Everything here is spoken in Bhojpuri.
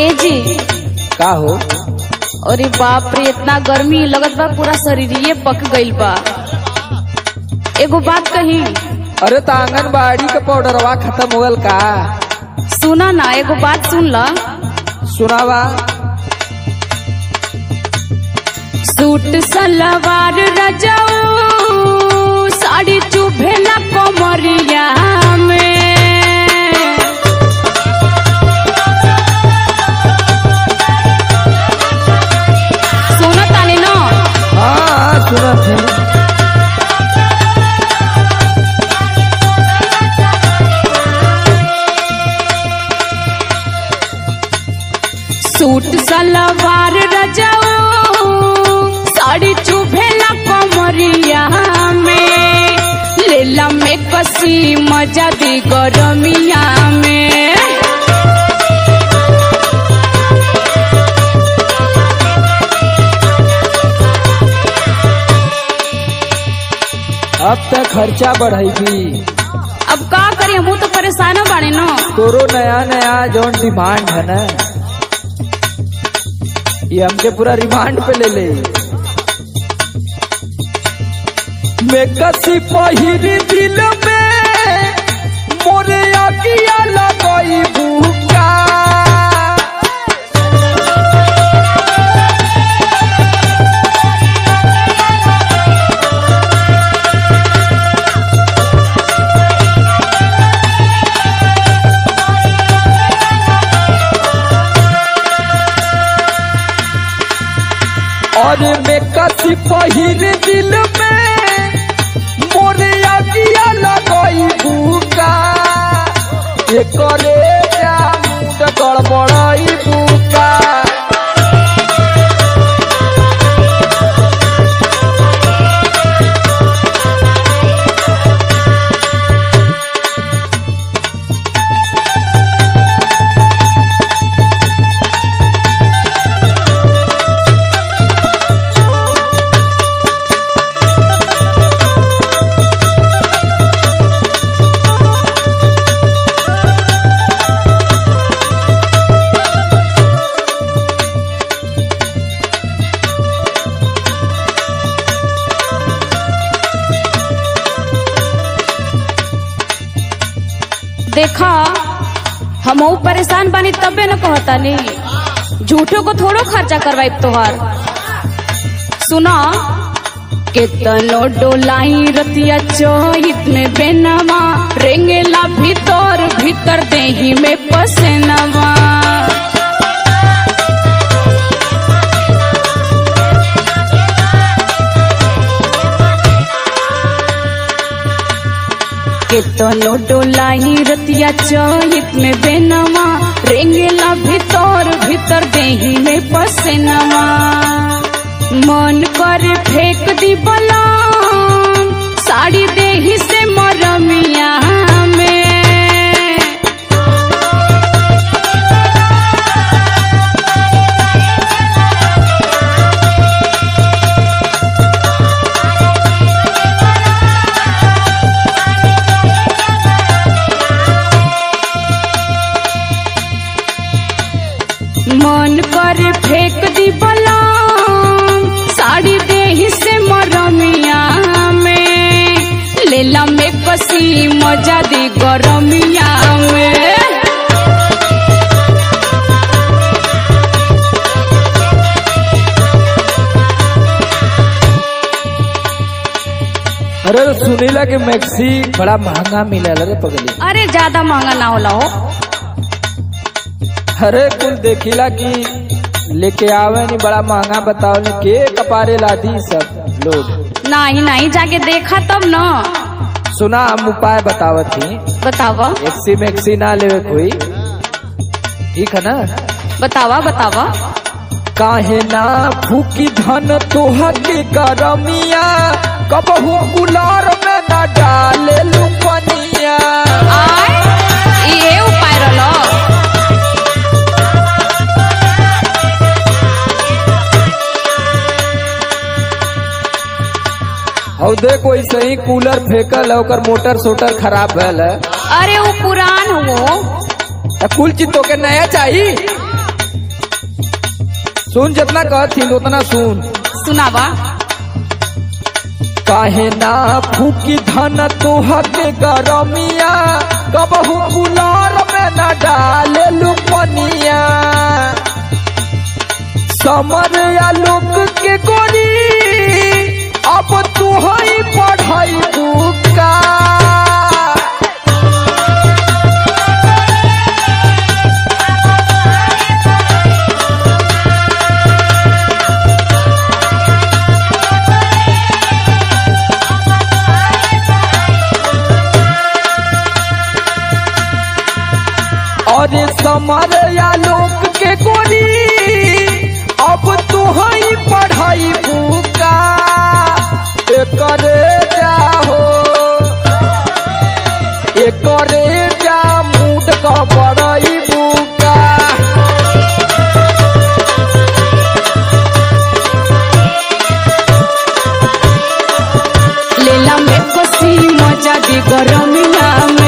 ए जी का हो? अरे बाप रे, इतना गर्मी लगत बा, पूरा शरीरिये पक गइल बा। एगो बात कही। अरे तो आंगनबाड़ी का पाउडरवा खत्म हो गल का? सुना ना, एगो बात सुन ला। सुनावा। सूट सलवार रजाऊ साड़ी चुभे ना कमरिया में। सुना तानी ना? हाँ सुना थे। सूट सलवार रजाऊ साड़ी चुभेला कमरिया में, लेला में कसी मजा दी गरमिया में। अब तक खर्चा बढ़ेगी। अब का करी, हम तो परेशान बाड़े न। तोरो नया नया जौन डिमांड है ना, ये हमके पूरा रिमांड पे ले ले। मैं कसी पहिरी दिल में मोरे आगिया लगाई भूखा। और मैं कसी पहिरी दिल में मोरे आगिया लगाई भूखा। एकरे मुंड गड़बड़ाई भूखा। देखा, हम परेशान बानी तबे न कहता नहीं, झूठो को थोड़ो खर्चा करवाई तोहार। सुना, केतनो डोलाई रतिया चोहित में बेनवा, रेंगेला भीतर भीतर देही में पसेनवा। केतनो डोलाई रतिया चोहित में बेनवा, रेंगेला भीतर भीतर देही में पसेनवा। मन कर फेंक दी बलाम साड़ी देही से मरमिया में। मन कर फेंक दी बलाम साड़ी देही से मरमिया में, लेला में कसी मजा दी गरमिया में। अरे सुनीला के मैक्सी बड़ा महंगा मिला रे पगली। अरे ज्यादा महंगा ना होला हो। अरे कुल देखिला कि लेके आवे नहीं, बड़ा महंगा बताओ ने के कपारे लादी सब लोग। नहीं नहीं, जाके देखा तब न। सुना, हम उपाय बतावत थी। बतावा एक्सी मैक्सी ना लेवे कोई, ठीक है ना? बतावा बतावा। काहे ना फूकी धन तोहा के गरमिया, कबहू कुलार में ना डाले लुपनिया। ये उपाय रलो। और देखो ऐसे ही कूलर फेंकल है, ओकर मोटर सोटर खराब भैल है। अरे वो पुरान हो। कुल चीज तो के नया चाहिए। सुन जितना कहती उतना सुन। सुनावा। काहे ना फूकी धन तोहर के गरमिया, कबहू कुलार में न डाले लुपनिया। समर आलोक के गोरी अब तू ही पढ़ाई बुका। और समर आलोक के गोरी अब तू ही पढ़ाई बुका। एकरे जाहो एकरे जा मूड का बड़ाई बुका। लेला में कसी मजा दे गरमिया।